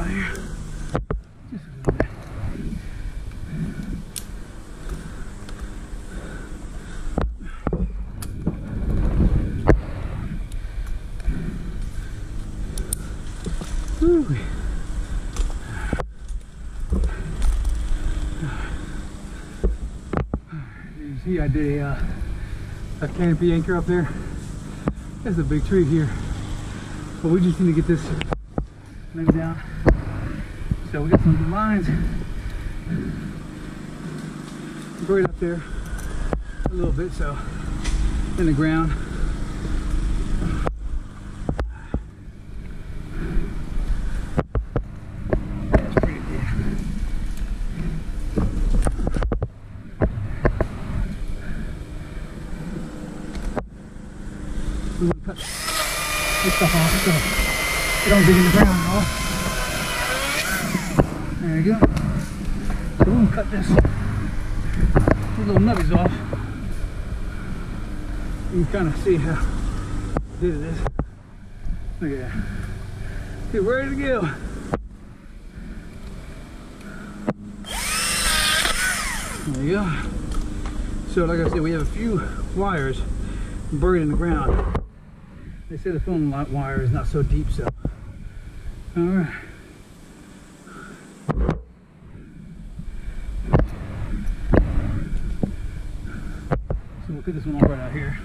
out here. Just a little bit. Woo. You see, I did a canopy anchor up there. There's a big tree here, but we just need to get this laid down. So we got some lines buried up there a little bit, so in the ground. That's pretty good. We're gonna cut this stuff off so it don't dig in the ground at all. There you go. So we're gonna cut this. These little nubbies off. You can kind of see how good it is. Look at that. Get ready to go. There you go. So like I said, we have a few wires buried in the ground. They say the phone wire is not so deep, so. Alright. So we'll cut this one off right out here.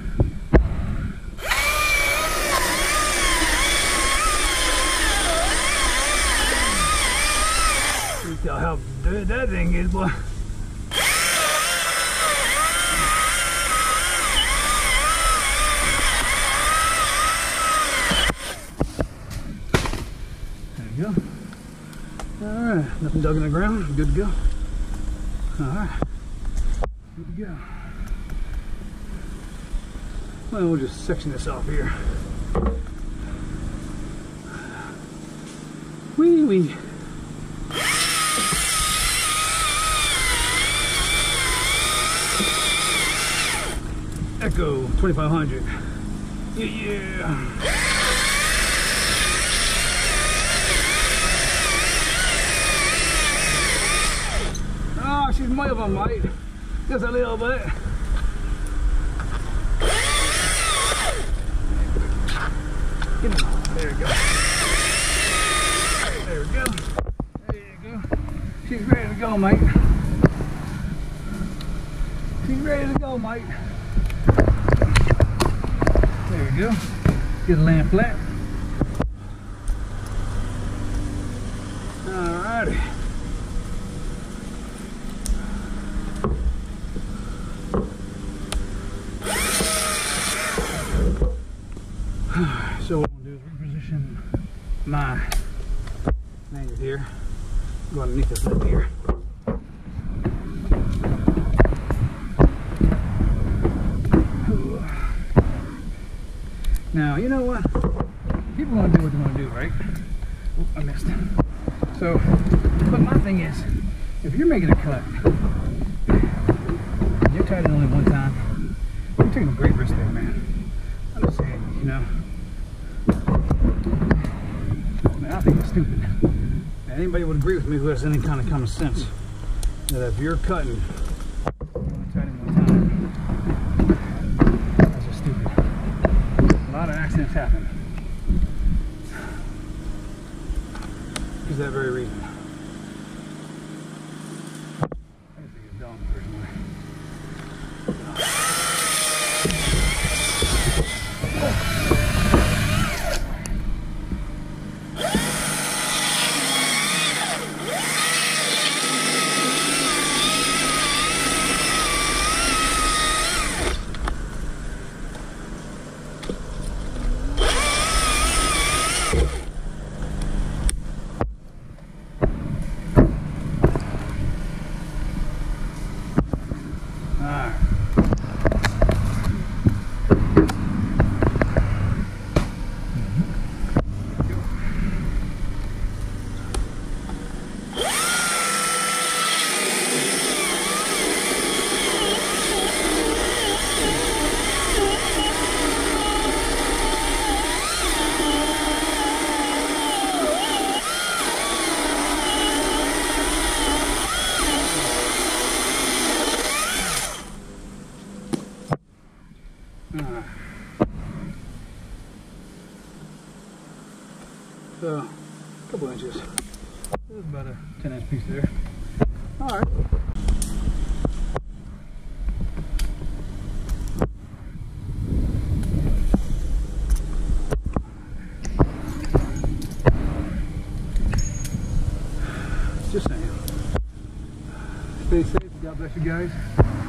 You can tell how big that thing is, boy. Alright, nothing dug in the ground, good to go. Alright, good to go. Well, we'll just section this off here. Wee wee. Echo 2500. Yeah. Oh, she's moving, mate. Just a little bit. There we go. There we go. There you go. She's ready to go, mate. She's ready to go, mate. There we go. Get the land flat. Alrighty. So what I'm going to do is reposition my lanyard here. Go underneath this lip here. Now, you know what? People want to do what they want to do, right? Oh, I missed. So, but my thing is, if you're making a cut, and you're tied in only one time, you're taking a great risk there, man. I'm just saying, you know. I think it's stupid. And anybody would agree with me who has any kind of common sense that if you're cutting, you only tied in one time. That's just stupid. A lot of accidents happen for that very reason. I just think it's dumb personally. inches. It was about a 10-inch piece there. All right. Just saying. Stay safe. God bless you guys.